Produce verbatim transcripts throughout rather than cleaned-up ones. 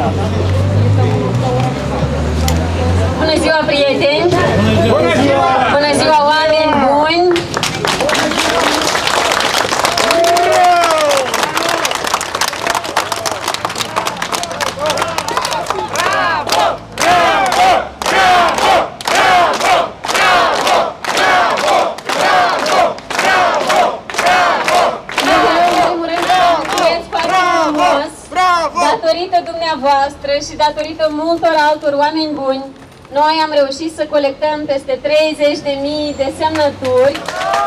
Bună ziua, prieteni! Bună ziua! Bună ziua, oameni buni! Datorită dumneavoastră și datorită multor altor oameni buni, noi am reușit să colectăm peste treizeci de mii de semnături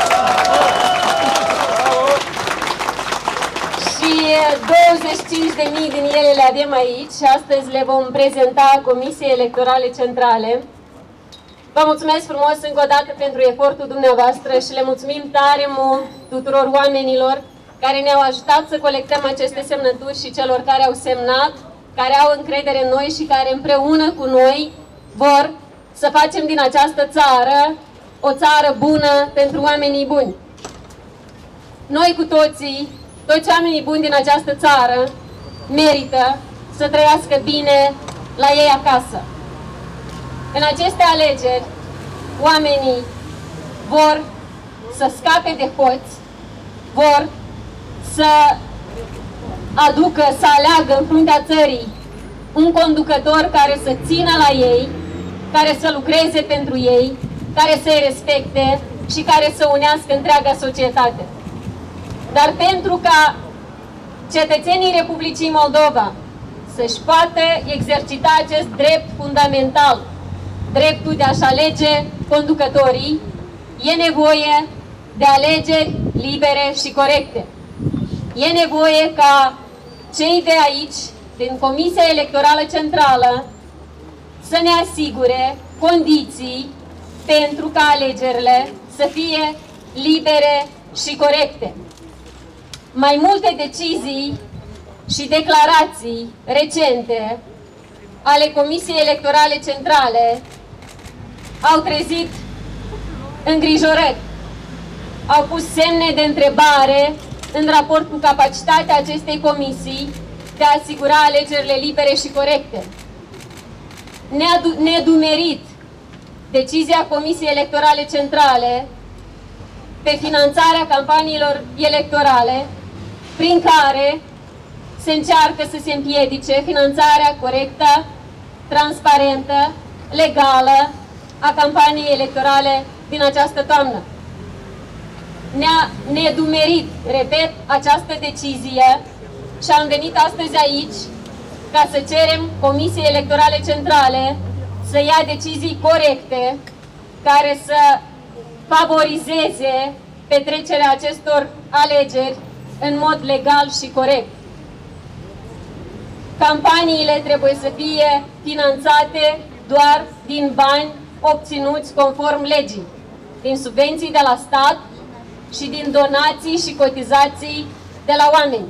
și douăzeci și cinci de mii din ele le avem aici și astăzi le vom prezenta Comisiei Electorale Centrale. Vă mulțumesc frumos încă o dată pentru efortul dumneavoastră și le mulțumim tare mult tuturor oamenilor care ne-au ajutat să colectăm aceste semnături și celor care au semnat, care au încredere în noi și care împreună cu noi vor să facem din această țară o țară bună pentru oamenii buni. Noi cu toții, toți oamenii buni din această țară, merită să trăiască bine la ei acasă. În aceste alegeri, oamenii vor să scape de hoți, vor să aducă, să aleagă în fruntea țării un conducător care să țină la ei, care să lucreze pentru ei, care să-i respecte și care să unească întreaga societate. Dar pentru ca cetățenii Republicii Moldova să-și poată exercita acest drept fundamental, dreptul de a-și alege conducătorii, e nevoie de alegeri libere și corecte. E nevoie ca cei de aici, din Comisia Electorală Centrală, să ne asigure condiții pentru ca alegerile să fie libere și corecte. Mai multe decizii și declarații recente ale Comisiei Electorale Centrale au trezit îngrijorări, au pus semne de întrebare în raport cu capacitatea acestei comisii de a asigura alegerile libere și corecte. Nedumerit decizia Comisiei Electorale Centrale pe finanțarea campaniilor electorale, prin care se încearcă să se împiedice finanțarea corectă, transparentă, legală a campaniei electorale din această toamnă. Ne-a nedumerit, repet, această decizie și am venit astăzi aici ca să cerem Comisiei Electorale Centrale să ia decizii corecte care să favorizeze petrecerea acestor alegeri în mod legal și corect. Campaniile trebuie să fie finanțate doar din bani obținuți conform legii, din subvenții de la stat și din donații și cotizații de la oameni.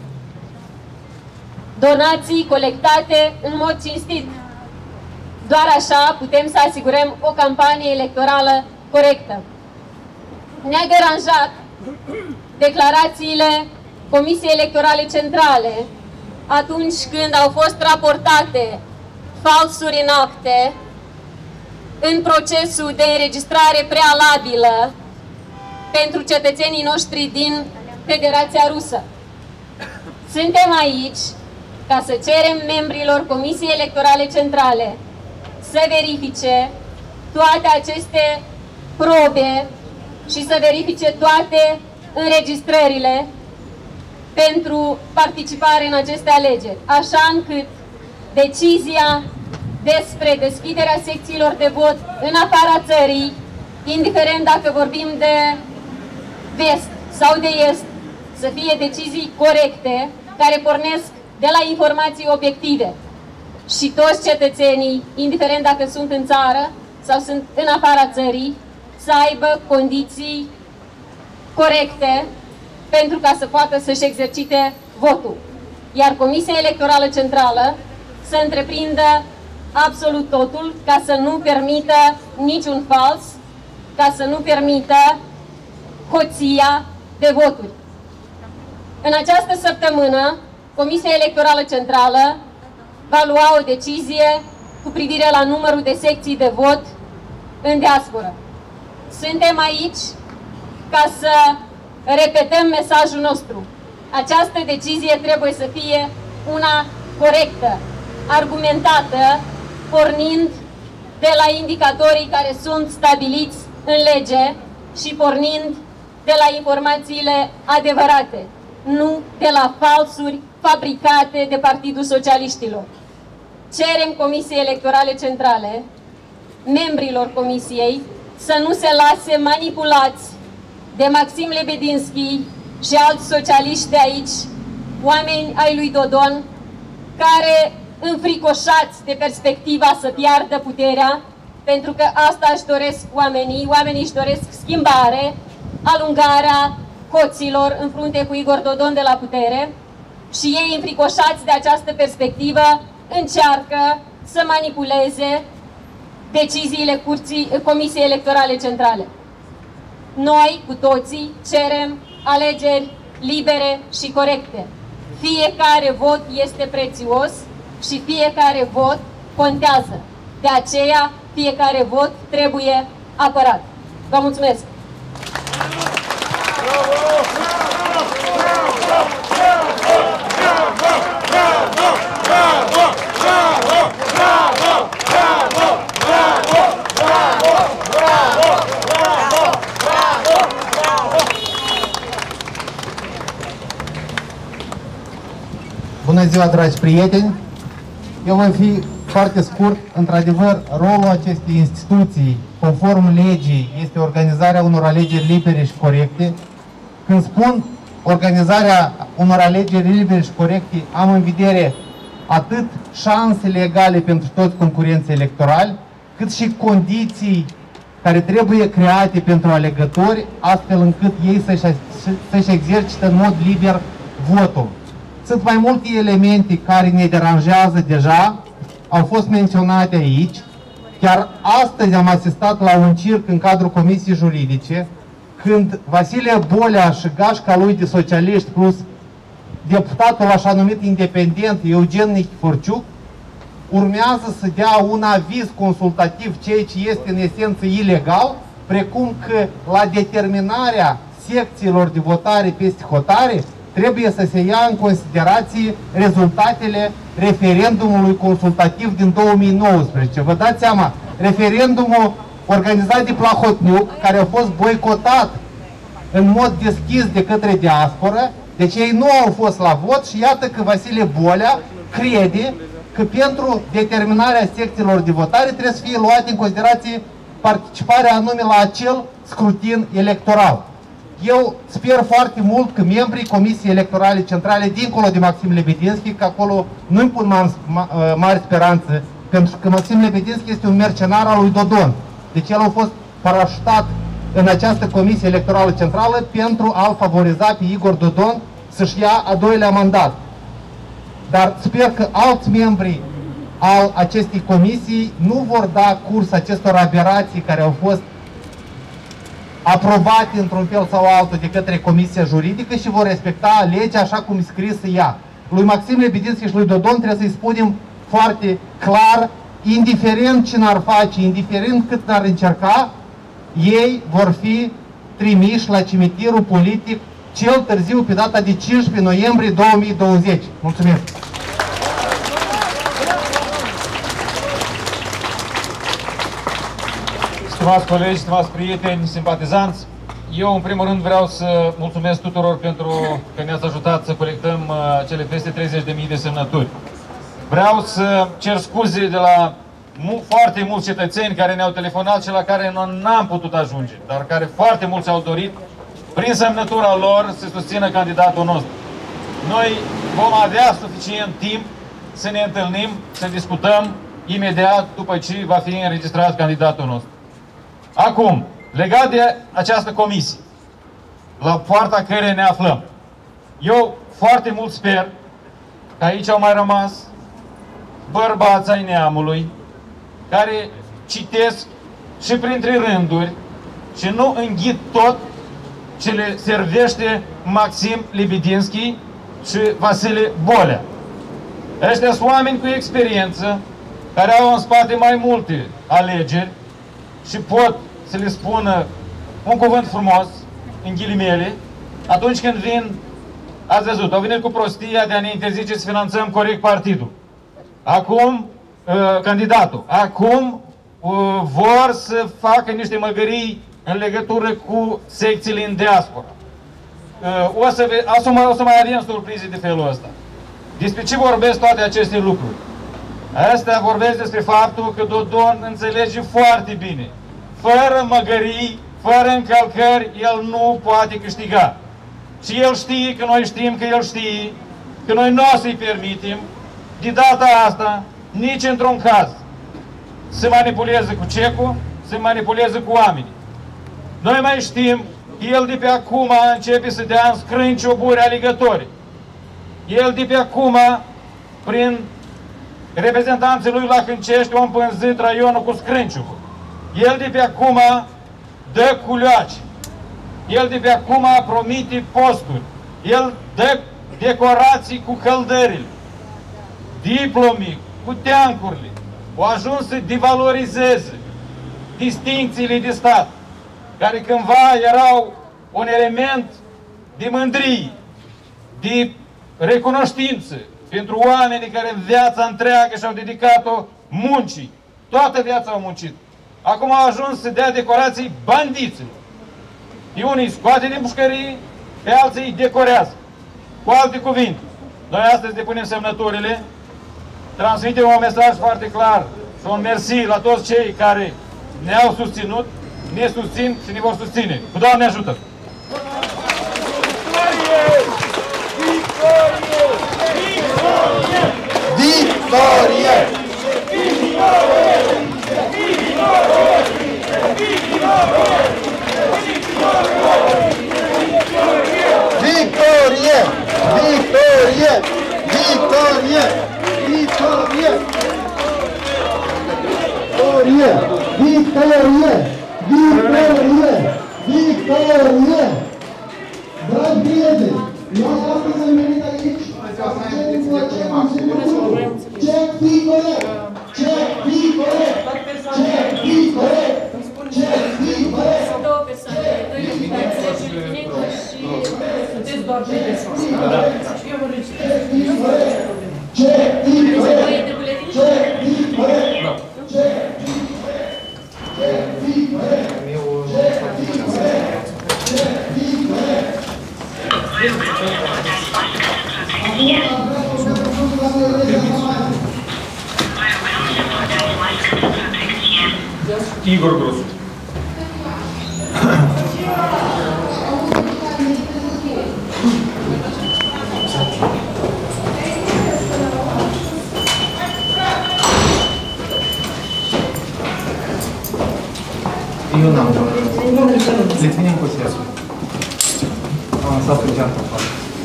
Donații colectate în mod cinstit. Doar așa putem să asigurăm o campanie electorală corectă. Ne-a deranjat declarațiile Comisiei Electorale Centrale atunci când au fost raportate falsuri în acte în procesul de înregistrare prealabilă pentru cetățenii noștri din Federația Rusă. Suntem aici ca să cerem membrilor Comisiei Electorale Centrale să verifice toate aceste probe și să verifice toate înregistrările pentru participare în aceste alegeri, așa încât decizia despre deschiderea secțiilor de vot în afara țării, indiferent dacă vorbim de vest sau de est, să fie decizii corecte, care pornesc de la informații obiective. Și toți cetățenii, indiferent dacă sunt în țară sau sunt în afara țării, să aibă condiții corecte pentru ca să poată să-și exercite votul. Iar Comisia Electorală Centrală să întreprindă absolut totul ca să nu permită niciun fals, ca să nu permită hoția de voturi. În această săptămână, Comisia Electorală Centrală va lua o decizie cu privire la numărul de secții de vot în diasporă. Suntem aici ca să repetăm mesajul nostru. Această decizie trebuie să fie una corectă, argumentată, pornind de la indicatorii care sunt stabiliți în lege și pornind de la informațiile adevărate, nu de la falsuri fabricate de Partidul Socialiștilor. Cerem Comisiei Electorale Centrale, membrilor Comisiei, să nu se lase manipulați de Maxim Lebedinski și alți socialiști de aici, oameni ai lui Dodon, care, înfricoșați de perspectiva să piardă puterea, pentru că asta își doresc oamenii, oamenii își doresc schimbare, alungarea hoților în frunte cu Igor Dodon de la putere, și ei, înfricoșați de această perspectivă, încearcă să manipuleze deciziile Curții, Comisiei Electorale Centrale. Noi, cu toții, cerem alegeri libere și corecte. Fiecare vot este prețios și fiecare vot contează. De aceea, fiecare vot trebuie apărat. Vă mulțumesc! Bună ziua, dragi prieteni! Eu voi fi foarte scurt. Într-adevăr, rolul acestei instituții, conform legii, este organizarea unor alegeri libere și corecte. Când spun organizarea unor alegeri libere și corecte, am în vedere atât șansele egale pentru toți concurenții electorali, cât și condiții care trebuie create pentru alegători, astfel încât ei să-și să-și exercite în mod liber votul. Sunt mai multe elemente care ne deranjează deja, au fost menționate aici. Chiar astăzi am asistat la un circ în cadrul Comisiei Juridice, când Vasile Bolea și gașca lui de socialiști plus deputatul așa numit independent Eugen Nichiforciuc urmează să dea un aviz consultativ, ceea ce este în esență ilegal, precum că la determinarea secțiilor de votare peste hotare trebuie să se ia în considerație rezultatele referendumului consultativ din două mii nouăsprezece. Vă dați seama, referendumul organizat de Plahotniuc, care a fost boicotat în mod deschis de către diasporă, deci ei nu au fost la vot și iată că Vasile Bolea crede că pentru determinarea secțiilor de votare trebuie să fie luat în considerație participarea anume la acel scrutin electoral. Eu sper foarte mult că membrii Comisiei Electorale Centrale, dincolo de Maxim Lebedinski, că acolo nu-mi pun mari, mari speranțe, pentru că Maxim Lebedinski este un mercenar al lui Dodon. Deci el a fost parașutat în această Comisie Electorală Centrală pentru a-l favoriza pe Igor Dodon să-și ia a doilea mandat. Dar sper că alți membri al acestei comisii nu vor da curs acestor aberații care au fost aprobate într-un fel sau altul de către Comisia Juridică și vor respecta legea așa cum e scrisă ea. Lui Maxim Lebedinski și lui Dodon trebuie să-i spunem foarte clar, indiferent ce n-ar face, indiferent cât n-ar încerca, ei vor fi trimiși la cimitirul politic cel târziu pe data de cincisprezece noiembrie două mii douăzeci. Mulțumesc! Stimați colegi, stimați prieteni, simpatizanți, eu în primul rând vreau să mulțumesc tuturor pentru că ne-ați ajutat să colectăm uh, cele peste treizeci de mii de semnături. Vreau să cer scuze de la mu foarte mulți cetățeni care ne-au telefonat și la care n-am putut ajunge, dar care foarte mulți au dorit, prin semnătura lor, să susțină candidatul nostru. Noi vom avea suficient timp să ne întâlnim, să discutăm imediat după ce va fi înregistrat candidatul nostru. Acum, legat de această comisie, la poarta care ne aflăm, eu foarte mult sper că aici au mai rămas bărbați ai neamului care citesc și printre rânduri și nu înghit tot ce le servește Maxim Lebedinski și Vasile Bolea. Ăștia sunt oameni cu experiență, care au în spate mai multe alegeri și pot să le spună un cuvânt frumos, în ghilimele, atunci când vin, ați văzut, au venit cu prostia de a ne interzice să finanțăm corect partidul. Acum, uh, candidatul. Acum uh, vor să facă niște măgării în legătură cu secțiile în diaspora. Uh, o, să, o, să mai, o să mai avem surprize de felul ăsta. Despre ce vorbesc toate aceste lucruri? Astea vorbesc despre faptul că Dodon înțelege foarte bine. Fără măgării, fără încălcări, el nu poate câștiga. Și el știe că noi știm că el știe, că noi nu o să-i permitem, de data asta, nici într-un caz, să manipuleze cu cecul, să manipuleze cu oamenii. Noi mai știm că el de pe acum începe să dea în scrâncioburi alegători. El de pe acum, prin reprezentanții lui la Hâncești, a împânzit raionul cu scrâncioburi. El de pe acum dă culioaci. El de pe acum promite posturi. El dă decorații cu căldările, diplomii, cu teancurile. Au ajuns să devalorizeze distincțiile de stat, care cândva erau un element de mândrie, de recunoștință pentru oamenii care viața întreagă și-au dedicat-o muncii. Toată viața au muncit. Acum au ajuns să dea decorații bandiților. Pe unii îi scoate din pușcărie, pe alții îi decorează. Cu alte cuvinte, noi astăzi depunem semnăturile, transmitem un mesaj foarte clar și un mersi la toți cei care ne-au susținut, ne susțin și ne vor susține. Cu Doamne ajută! Victorie! Victorie! Victorie! Victorie! Victorie! Victorie! Victorie! Victorie! Victorie! Dragi prieteni, eu astăzi am venit aici ca să cerem cu acest Cec Victorie! Cec Victorie! Cec Victorie! Cec Victorie! Două persoane, doi invitați, Negru și sunteți doar doi persoane. Eu vă registrez. Cec Victorie! Voi de buletini? Cec Victorie! Cec Victorie! Igor Grosu. Eu n-am. Le ținem cu sesul. Am lăsat pe geanta afară.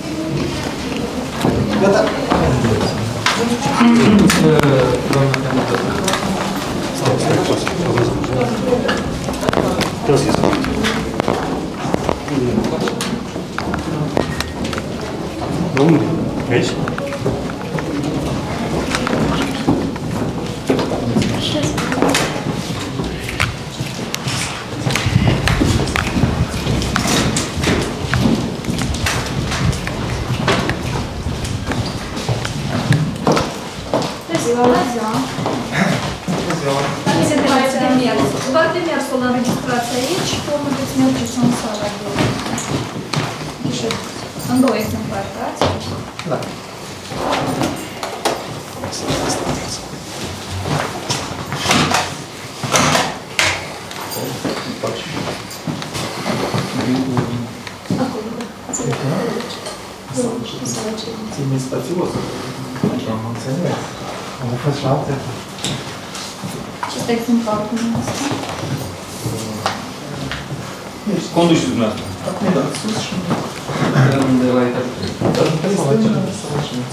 Gata. Doamna candidată. Stau, stai, stai. Unde? Aici? Doar de mersul la înregistrație aici, cum veți merge și în sala de ședință. În două exemplare, dați? Da. Acolo, da. Ține spațios. Am înțeles. Am fost și alte. Ce este exemplarul dumneavoastră? Conduceți dumneavoastră. Acum da, sus și de la etajul trei. Dar nu trebuie să facem.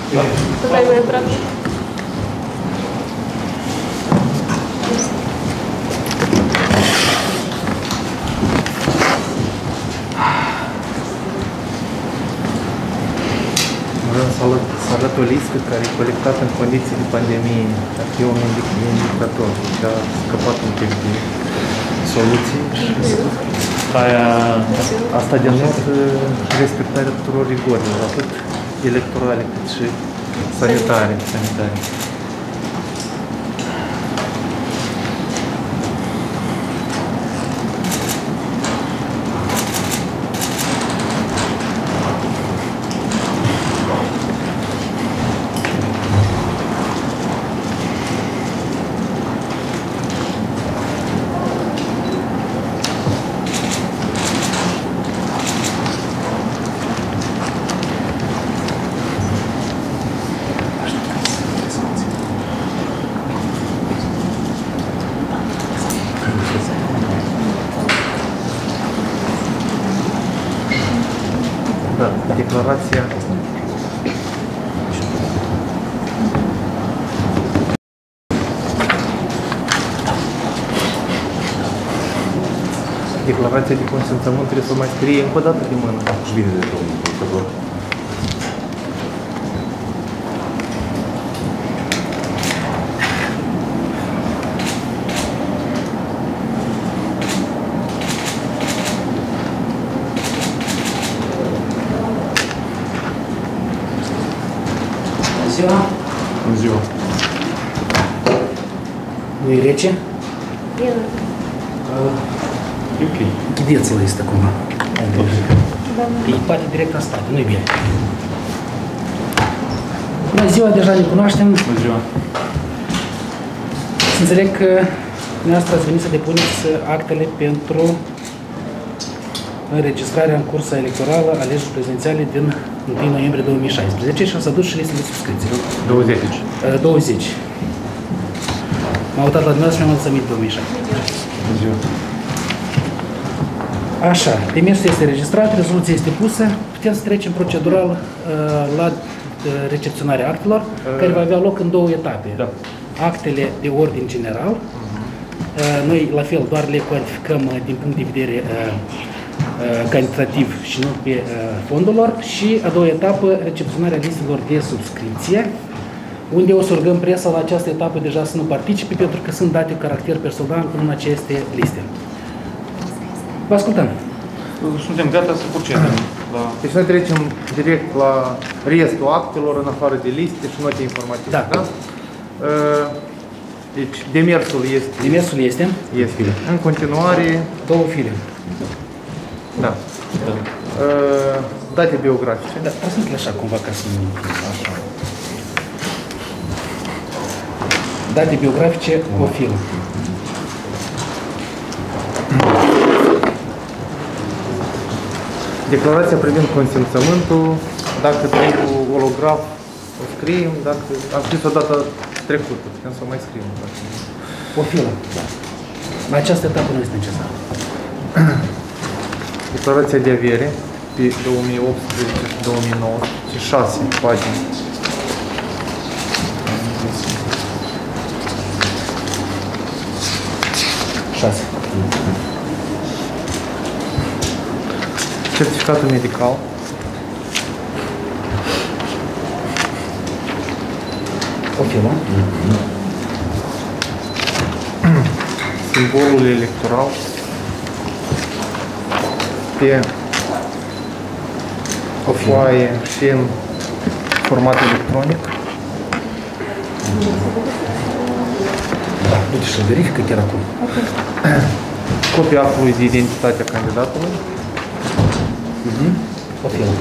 Să dai mai aproape. Vreau să arăt, să arăt o listă care e colectată în condiții de pandemie. Ar fi un indicator și a scăpat un pic de soluții. Aia, asta denotă respectarea tuturor rigorilor, atât electorale cât și sanitare. sanitare. Da, declarația declarația de consimțământ trebuie să o mai scrie încă o dată de mână. Și bine de domnul procuror. Bună ziua! Nu e rece? Bine. E ok. Ghideți-l este acum. E poate direct în spate, nu-i bine. Bună ziua, deja ne cunoaștem. Bună ziua! Să înțeleg că dumneavoastră ați venit să depuneți actele pentru înregistrarea în cursa electorală a legii prezidențiale din întâi noiembrie două mii șaisprezece și s-a dus și lista de subscripție. douăzeci. douăzeci. M-am uitat la dumneavoastră și mi-am adus aminte două mii șaisprezece. Bună ziua! Așa, demersul este registrat, rezoluția este pusă, putem să trecem procedural uh, la uh, recepționarea actelor, uh, care va avea loc în două etape. Da. Actele de ordin general, uh, noi la fel doar le cuantificăm uh, din punct de vedere uh, uh, cantitativ și nu pe uh, fondul lor, și a doua etapă, recepționarea listelor de subscripție, unde o să rugăm presa la această etapă deja să nu participe, pentru că sunt date cu caracter personal în aceste liste. Vă ascultăm. Suntem gata să procedăm la... Deci noi trecem direct la restul actelor, în afară de liste și note informative. Da. Da? Deci demersul este... Demersul este? Este. În continuare... Două file. Da. Da. Date biografice. Da, transmite așa cumva ca să nu... Așa. Date biografice, o filă. Declarația privind consimțământul, dacă trebuie holograf, o scriem, dacă am scris o dată trecută, putem să o mai scriem. O filă. Da. La această etapă nu este necesar. Declarația de avere pe două mii optsprezece și două mii nouăsprezece, șase pagini. șase. Certificatul medical. O filă. Simbolul electoral. Pe o foaie și în format electronic. Da, du-te și verifică chiar acum. Copia actului de identitate a candidatului. O filă.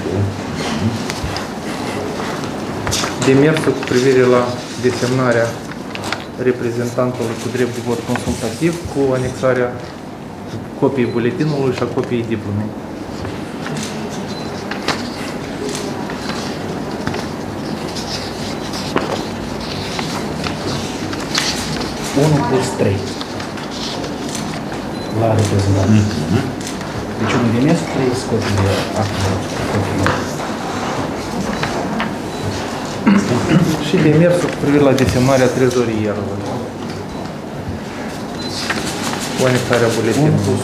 Demersul cu privire la desemnarea reprezentantului cu drept de vot consultativ cu anexarea copiei buletinului și a copiei diplomei. unu plus trei. La reprezentant. Deci unul de mes, trei scopii de actul copiilor. Și demersul cu privire la desemnarea trezorierului. Conectarea buletinului.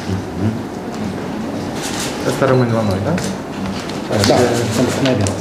Asta rămâne la noi, da? Da, sunt mai bine.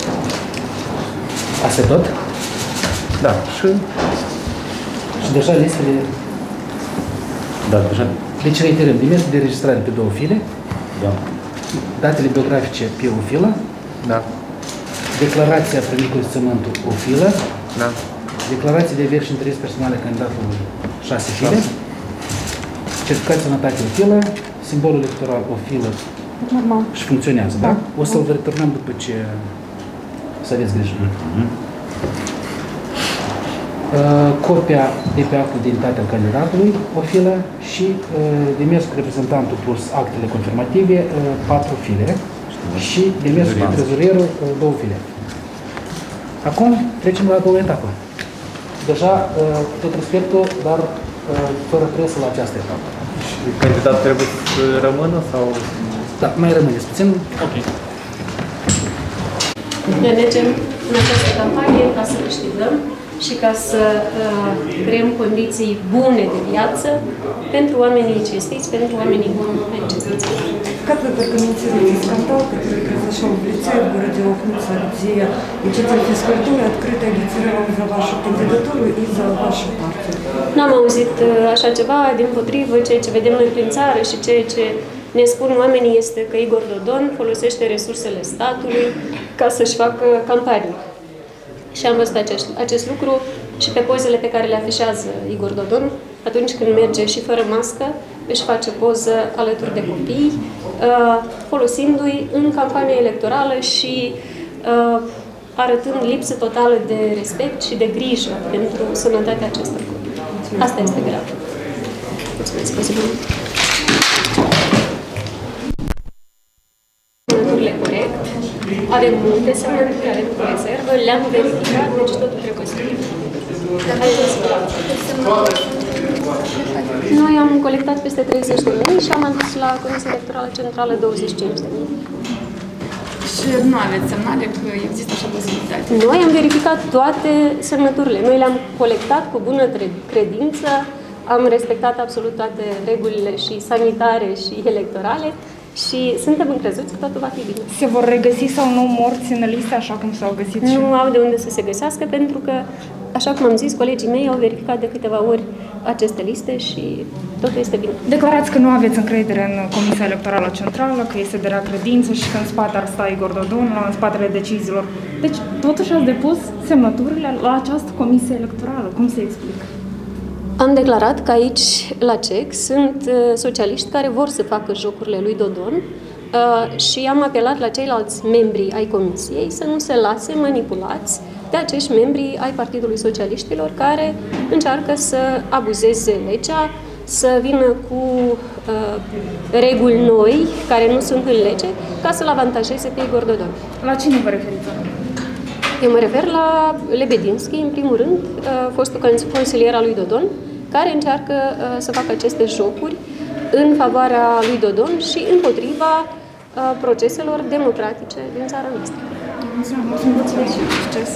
Asta e tot? Da, și... Și deja listele... Da, deja. Deci reiterăm, demersul de registrare pe două file, Da. datele biografice pe o filă, Da. declarația privind consimțământul o filă, Da. declarația de averi și interes personale a candidatului șase file, certificația sănătate o filă, simbolul electoral o filă Normal. și funcționează, da? O să-l returnăm după ce să aveți grijă. Uh, copia de pe actul de identitate al candidatului, o filă, și uh, demersul cu reprezentantul plus actele confirmative, uh, patru file, și demersul cu trezorierul, uh, două file. Acum trecem la a doua etapă. Deja, uh, tot respectul, dar uh, fără presă la această etapă. Și candidatul trebuie să rămână sau... Da, mai rămâneți puțin. Ok. Ne mergem în această campanie ca să câștigăm și ca să uh, creăm condiții bune de viață pentru oamenii cinstiți, pentru oamenii necesiți. Как вы прокомментируете скандал, который произошел в лице городе Охнуца, где учитель физкультуры открыто агитировал за вашу кандидатуру и за вашу партию? N-am auzit uh, așa ceva, dimpotrivă, ceea ce vedem noi prin țară și ceea ce ne spun oamenii este că Igor Dodon folosește resursele statului ca să-și facă campanii. Și am văzut acest, acest lucru și pe pozele pe care le afișează Igor Dodon, atunci când merge și fără mască, își face poză alături de copii, folosindu-i în campania electorală și arătând lipsă totală de respect și de grijă pentru sănătatea acestor copii. Asta este grav. Mulțumesc, posibil. Semnăturile corect. Avem multe semnături, avem cu rezervă, le-am verificat, deci totul trebuie să fie. Noi am colectat peste treizeci de mii și am adus la Comisia Electorală Centrală douăzeci și cinci de mii. Și nu aveți semnale că există așa posibilitate? Noi am verificat toate semnăturile. Noi le-am colectat cu bună credință, am respectat absolut toate regulile și sanitare și electorale și suntem încrezuți că totul va fi bine. Se vor regăsi sau nu morți în listă așa cum s-au găsit? Nu au de unde să se găsească pentru că, așa cum am zis, colegii mei au verificat de câteva ori aceste liste și totul este bine. Declarați că nu aveți încredere în Comisia Electorală Centrală, că este de rea credință și că în spate ar sta Igor Dodon, în spatele deciziilor. Deci, totuși ați depus semnăturile la această Comisie Electorală. Cum se explică? Am declarat că aici, la C E C, sunt uh, socialiști care vor să facă jocurile lui Dodon uh, și am apelat la ceilalți membri ai Comisiei să nu se lase manipulați de acești membri ai Partidului Socialiștilor care încearcă să abuzeze legea, să vină cu uh, reguli noi care nu sunt în lege ca să-l avantajeze pe Igor Dodon. La cine vă referiți? Eu mă refer la Lebedinski, în primul rând, uh, fostul consilier al lui Dodon, care încearcă uh, să facă aceste jocuri în favoarea lui Dodon și împotriva uh, proceselor democratice din țara noastră. Mulțumesc și succes!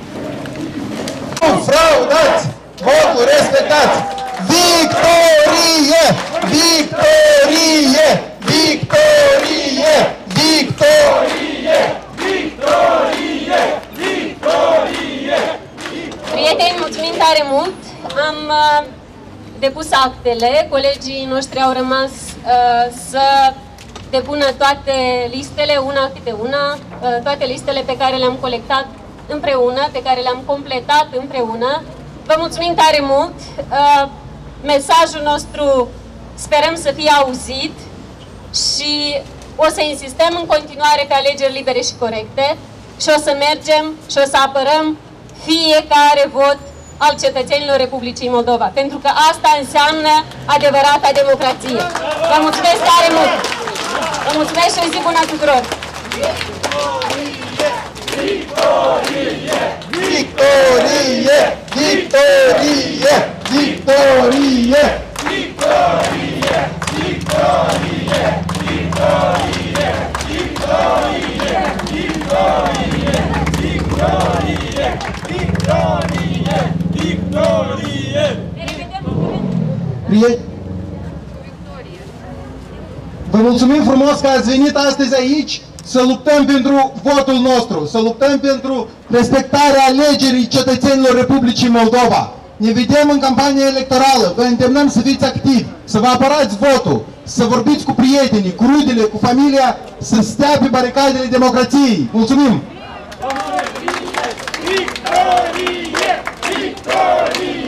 Fraudați! Votul respectați! Victorie! Victorie! Victorie! Victorie! Victorie! Victorie! Prieteni, mulțumim tare mult! Am uh, depus actele, colegii noștri au rămas uh, să depună toate listele, una câte una, uh, toate listele pe care le-am colectat împreună, pe care le-am completat împreună. Vă mulțumim tare mult! Uh, mesajul nostru sperăm să fie auzit și o să insistăm în continuare pe alegeri libere și corecte și o să mergem și o să apărăm fiecare vot al cetățenilor Republicii Moldova, pentru că asta înseamnă adevărata democrație. Vă mulțumesc tare mult! Vă mulțumesc și o zi bună tuturor! Victorie! Victorie! Victorie! Victorie! Victorie! Victorie! Victorie! Victorie! Victorie! Victorie! Prieteni, vă mulțumim frumos că ați venit astăzi aici să luptăm pentru votul nostru, să luptăm pentru respectarea alegerii cetățenilor Republicii Moldova. Ne vedem în campania electorală, vă îndemnăm să fiți activi, să vă apărați votul, să vorbiți cu prietenii, cu rudele, cu familia, să stea pe baricadele democrației. Mulțumim! Victorie! Victorie!